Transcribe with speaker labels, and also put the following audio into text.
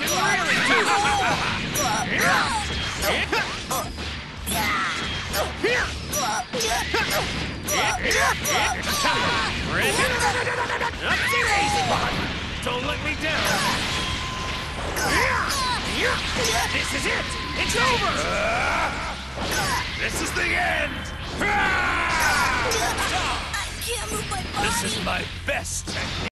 Speaker 1: really do. That's it, easy one. Don't let me down. This is it. It's over. This is the end.
Speaker 2: I can't move my body.
Speaker 1: This is my best technique.